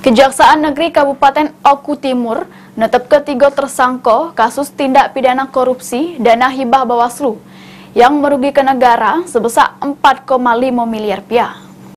Kejaksaan Negeri Kabupaten Oku Timur netep ketiga tersangka kasus tindak pidana korupsi dana hibah Bawaslu yang merugikan negara sebesar 4,5 miliar rupiah.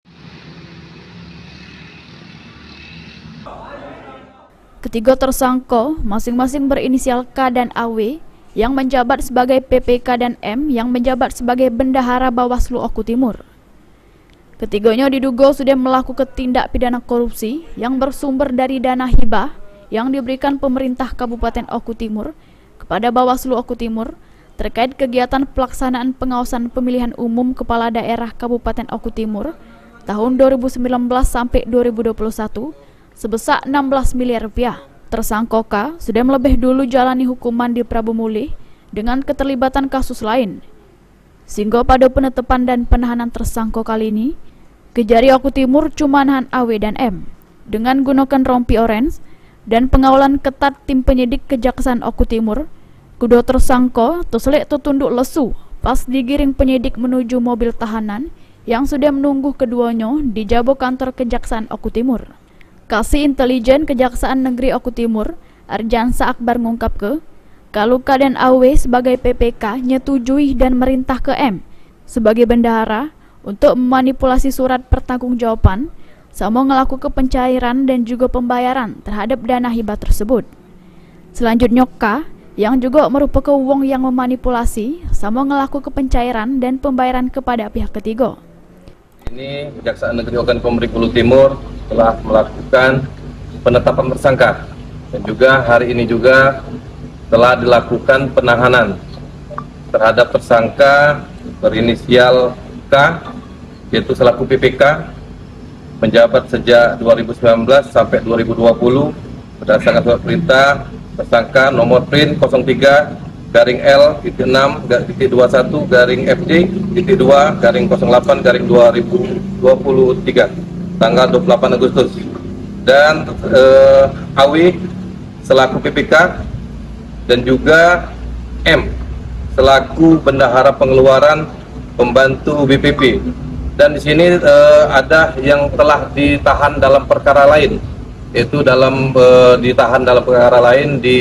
Ketiga tersangka masing-masing berinisial K dan AW yang menjabat sebagai PPK dan M yang menjabat sebagai Bendahara Bawaslu Oku Timur. Ketiganya diduga sudah melakukan tindak pidana korupsi yang bersumber dari dana hibah yang diberikan pemerintah Kabupaten Oku Timur kepada Bawaslu Oku Timur terkait kegiatan pelaksanaan pengawasan pemilihan umum kepala daerah Kabupaten Oku Timur tahun 2019 sampai 2021 sebesar 16 miliar rupiah. Tersangka K sudah lebih dulu jalani hukuman di Prabu Mulih dengan keterlibatan kasus lain. Sehingga pada penetapan dan penahanan tersangka kali ini, Kejari Oku Timur cuma nahan AW dan M dengan gunakan rompi orange dan pengawalan ketat tim penyidik Kejaksaan Oku Timur. Kedua tersangka terselik tertunduk lesu pas digiring penyidik menuju mobil tahanan yang sudah menunggu keduanya di jabo kantor Kejaksaan Oku Timur. Kasih Intelijen Kejaksaan Negeri Oku Timur, Arjansa Akbar ngungkap kalau K dan AW sebagai PPK nyetujui dan merintah ke M sebagai bendahara untuk memanipulasi surat pertanggungjawaban sama ngelakukan pencairan dan juga pembayaran terhadap dana hibah tersebut. Selanjutnya K yang juga merupakan wong yang memanipulasi sama ngelakukan pencairan dan pembayaran kepada pihak ketiga. Ini Kejaksaan Negeri Oku Timur telah melakukan penetapan tersangka dan juga hari ini juga telah dilakukan penahanan terhadap tersangka berinisial K, yaitu selaku PPK, menjabat sejak 2019 sampai 2020 berdasarkan surat perintah tersangka nomor PRIN 03-L-2-FJ-2-08-08-2023 tanggal 28 Agustus dan AW selaku PPK dan juga M selaku bendahara pengeluaran pembantu BPP. Dan di sini ada yang telah ditahan dalam perkara lain, yaitu ditahan dalam perkara lain di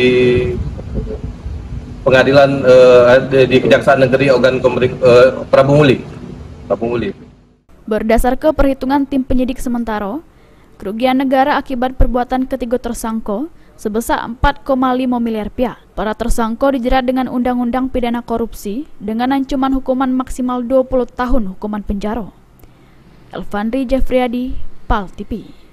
pengadilan di Kejaksaan Negeri Prabu Mulih. Berdasarkan perhitungan tim penyidik sementara, kerugian negara akibat perbuatan ketiga tersangka sebesar 4,5 miliar rupiah. Para tersangka dijerat dengan Undang-Undang Pidana Korupsi dengan ancaman hukuman maksimal 20 tahun hukuman penjara. Elfandri Jeffriyadi, PAL TV.